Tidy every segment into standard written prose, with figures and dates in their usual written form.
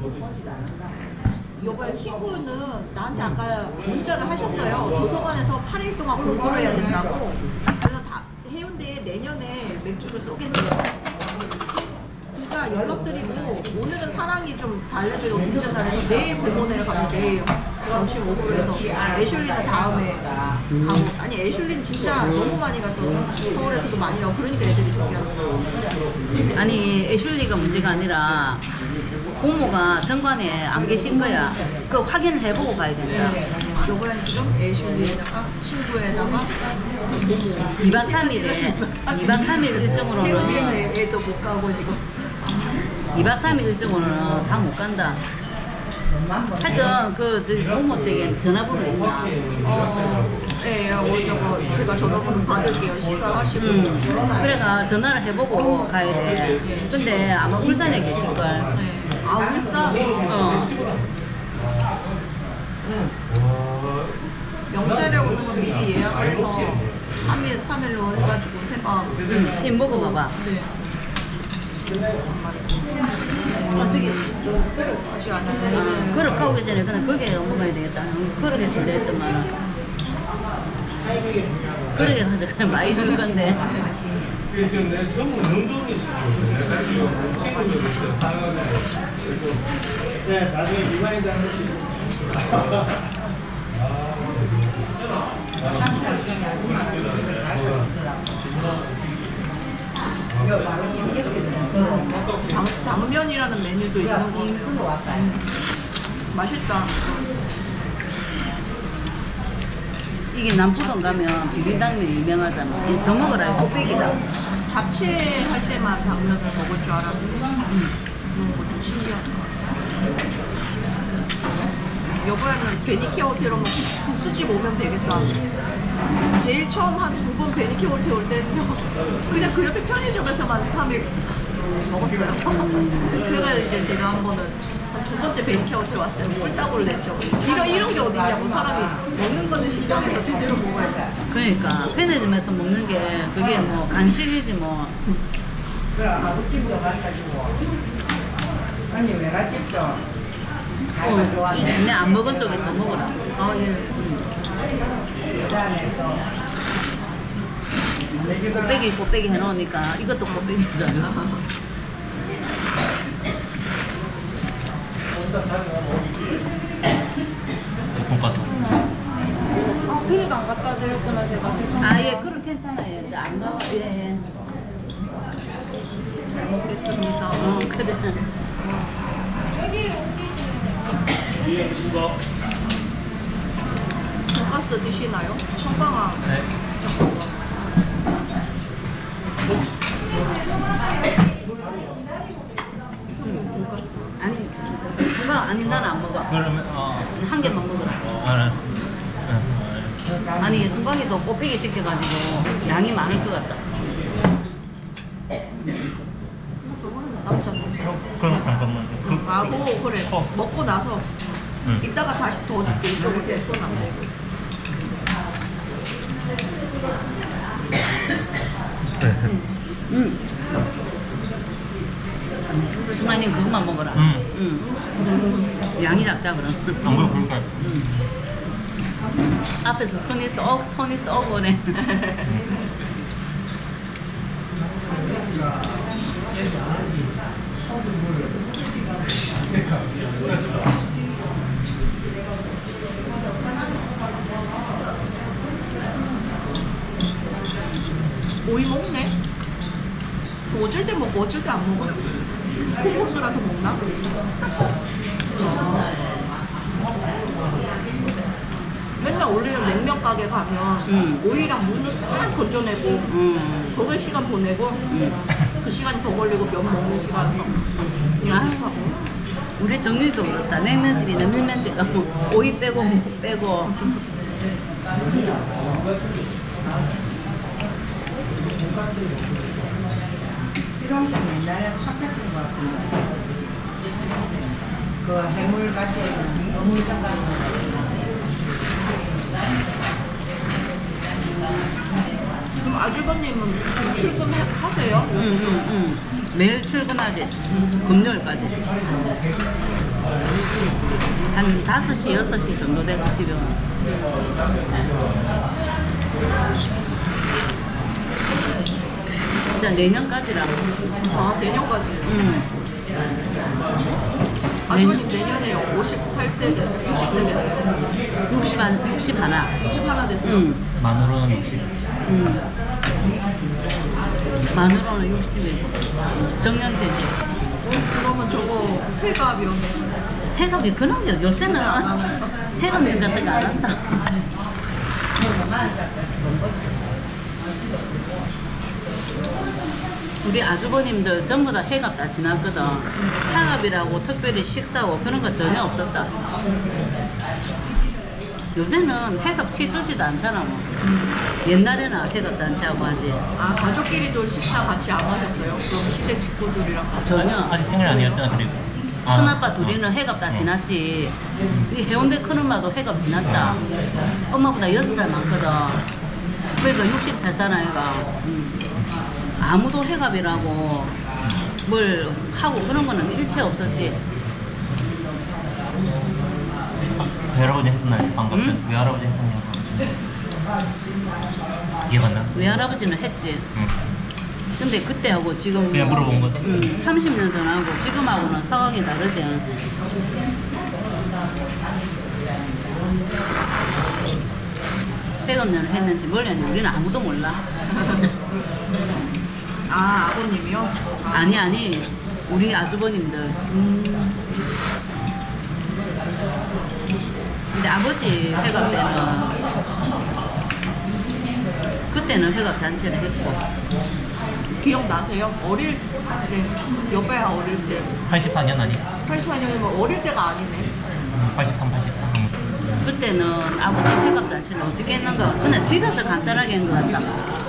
여보야 친구는 나한테 아까 문자를 하셨어요. 도서관에서 8일 동안 공부를 해야 된다고. 그래서 다 해운대에 내년에 맥주를 쏘겠대요. 그러니까 연락드리고 오늘은 사랑이 좀 달래주고 둘째 날에서 내일 공원에 가면 내일 점심 오후로 해서 애슐리는 다음에 가고. 아니 애슐리는 진짜 너무 많이 가서 서울에서도 많이 가고 그러니까 애들이 저기하는 거야. 아니 애슐리가 문제가 아니라 고모가 정관에 안 계신 거야. 그 확인을 해보고 가야 된다. 요거는 지금 애슐리에다가 친구에다가 고모 2박 3일에 2박 3일 일정으로는 해운대 애도 못 가고 지금 2박 3일 일정으로는 다 못 간다. 하여튼 그 고모 댁에 전화번호 있나? 네, 저거 제가 전화번호 받을게요. 식사하시고. 그래가 전화를 해보고 가야 돼. 근데 아마 울산에 계실걸. 네. 아, 울산? 명절에 오는 건 미리 예약을 해서 3일로 해가지고 새벽. 힘 먹어봐봐. 네. 아직 안 했네. 그릇 가오기 전에 그냥 거기에 먹어야 되겠다. 그릇에 줄래 했더만. 그릇에 가서 그냥 많이 줄 건데. 지금 내 전부 명종이 내가 지금 친구들 진짜 사랑하네. 네, 나중에 리마인드 한 번씩. 당면이라는 메뉴도 있는 거. 맛있다. 이게 남포동 가면 비빔당면 유명하잖아. 더 먹어라. 꽃배기다. 잡채할 때만 당면을 먹을 줄 알았는데 그런 거 좀 신기하다. 여보야는 베니케 호텔 오면 국수집 오면 되겠다. 제일 처음 한 2번 베니케 호텔 올 때는요 그냥 그 옆에 편의점에서만 3일 먹었어요. 그래가지고 이제 제가 한 번은 한 2번째 베니케 호텔 왔을 때는 꿀따구를 냈죠. 이런 게 어딨냐고. 사람이 먹는 거는 시장에서 제대로 먹어야지. 그러니까 편의점에서 먹는 게 그게 뭐 간식이지 뭐. 그래, 가구집도 가가지고. 아니, 외갓집도 갈비 좋아하네. 내 안 먹은 쪽에 더 먹어라. 아, 예. 그다음에 또 내 집에 꽃배기 해놓으니까 이것도 꽃배기잖아. 돈까스. 아, 그릇 안 갖다 드렸구나, 제가. 죄송해요. 아, 예, 그럼 괜찮아요. 이제 안 가. 예. 잘 먹겠습니다. 그래. 예, 무슨 돈가스 드시나요? 청방아. 네. 아니, 그거 아니 나는 안 먹어. 그러면 한 개만 먹어라. 아니 승광이도 꽃배기 시켜가지고 양이 많을 것 같다. 저거는 남잖아. 그럼 잠깐만. 하고 그래. 먹고 나서 응. 이따가 다시 더 줄게. 이쪽으로 손 안 대고. 승광이는 그것만 먹어라. 양이 작다 그럼. 안 그래 그럴까요? 앞에서 손이 썩 오네. 오이 먹네. 어쩔 때 먹고 어쩔 때 안 먹어요. 코코스라서 먹나? 맨날 올리는 냉면 가게 가면 오이랑 물을 싹 건져내고 저게 시간 보내고 그 시간이 더 걸리고 면 먹는 시간 하고. 우리 정리도 그렇다. 냉면집이나 밀면집 가면 오이 빼고 묵 빼고. 시동생 옛날에 삽했던 것 같은데. 그 해물같이 어묵 생각나는 그럼 아주버님은 출근하세요? 매일 출근하지. 금요일까지. 한 5시, 6시 정도 돼서 집에 오는. 진짜 내년까지라고. 아, 내년까지. 아주버님 내년에 58세대, 60세대, 60 하나. 60 하나 됐어요. 만으로는 60. 만으로는 60이고. 정년퇴직. 그러면 저거 회갑이요. 해감이 그런 게 요새는 해감님 같은 거 안 한다. 우리 아주버님들 전부 다 해갑 다 지났거든. 상합이라고 특별히 식사하고 그런 거 전혀 없었다. 요새는 해갑 치주지도 않잖아 뭐. 옛날에는 해갑 잔치하고 하지. 아, 가족끼리도 식사 같이 안 하셨어요? 그럼 시댁 식구들이랑 같이? 전혀. 아직 생일 아니었잖아 그리고. 아, 큰아빠 둘이는 해갑 다 지났지. 이 해운대 큰엄마도 해갑 지났다. 엄마보다 6살 많거든. 그러니까 60살 사는 애가 아무도 해갑이라고 뭘 하고 그런 거는 일체 없었지. 외할아버지 했었나요? 방금 전 응? 외할아버지 했었냐고. 이해가 안 나? 외할아버지는 했지. 응. 근데 그때하고 지금 그냥 물어본 거지. 30년 전하고 지금하고는 상황이 다르지. 해갑년을 했는지 뭘 했는지 우리는 아무도 몰라. 아, 아버님이요? 아니 우리 아주버님들. 근데 아버지 회갑 때는 그때는 회갑 잔치를 했고. 기억나세요? 어릴 때, 여배야 어릴 때. 84년 아니? 84년이면 어릴 때가 아니네. 83, 84. 그때는 아버지 회갑 잔치를 어떻게 했는가 그냥 집에서 간단하게 한 것 같다.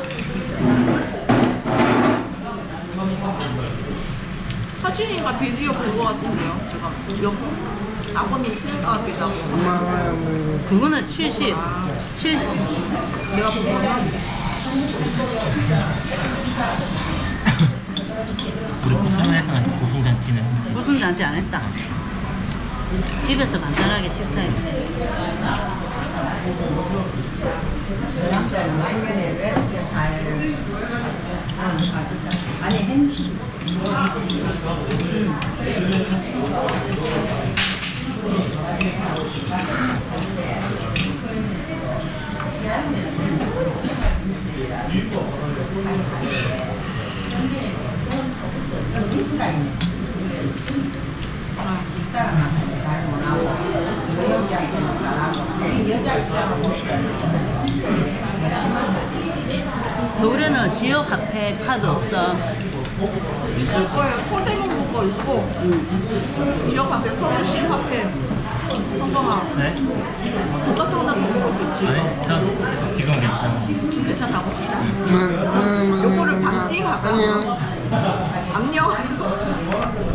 사진인가 비디오 본 것 같은데요. 제가 아버님 생일갑이라고. 그거는 70. 아, 70. 내가 본 거는 우리 고승에서 고승잔치는 무슨 잔치 안 했다. 집에서 간단하게 식사했지. 그 남자는 말년에 외롭게 살 아니 행시 집사이네. 집사람한테 잘 못하고 저 여자한테는 잘하고 이 여자 입장으로 보시면 서울에는 지역 화폐 카드 없어. 있을 거예요. 서대문 거 있고 지역 화폐, 서울시 화폐, 성경아. 네? 누가 사오나 더 먹을 수 있지. 아니 전 지금 괜찮아. 지금 괜찮다고 진짜. 요거를 반띵 할까? 안녕.